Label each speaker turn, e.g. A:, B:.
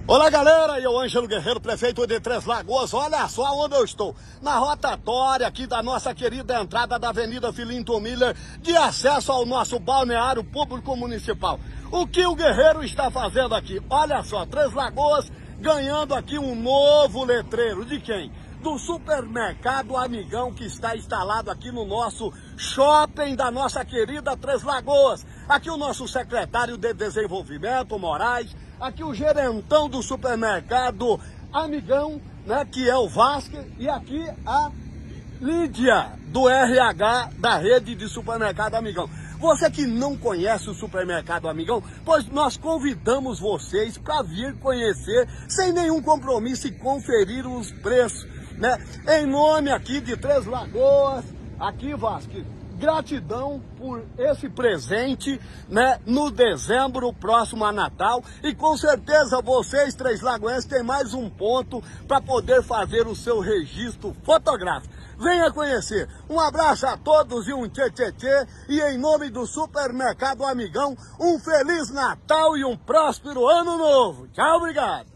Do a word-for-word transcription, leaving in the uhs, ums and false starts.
A: Olá galera, eu Ângelo Guerreiro, prefeito de Três Lagoas. Olha só onde eu estou, na rotatória aqui da nossa querida entrada da Avenida Filinto Miller, de acesso ao nosso balneário público municipal. O que o Guerreiro está fazendo aqui? Olha só, Três Lagoas ganhando aqui um novo letreiro. De quem? Do supermercado Amigão, que está instalado aqui no nosso shopping da nossa querida Três Lagoas. Aqui o nosso secretário de Desenvolvimento, Moraes, aqui o gerentão do supermercado Amigão, né, que é o Vasco, e aqui a Lídia, do R H da rede de supermercado Amigão. Você que não conhece o supermercado Amigão, pois nós convidamos vocês para vir conhecer sem nenhum compromisso e conferir os preços, né? Em nome aqui de Três Lagoas, aqui Vasco, gratidão por esse presente, né, no dezembro próximo a Natal, e com certeza vocês, Três Lagoenses, têm mais um ponto para poder fazer o seu registro fotográfico. Venha conhecer. Um abraço a todos e um tchê tchê tchê, e em nome do supermercado Amigão, um Feliz Natal e um próspero Ano Novo. Tchau, obrigado.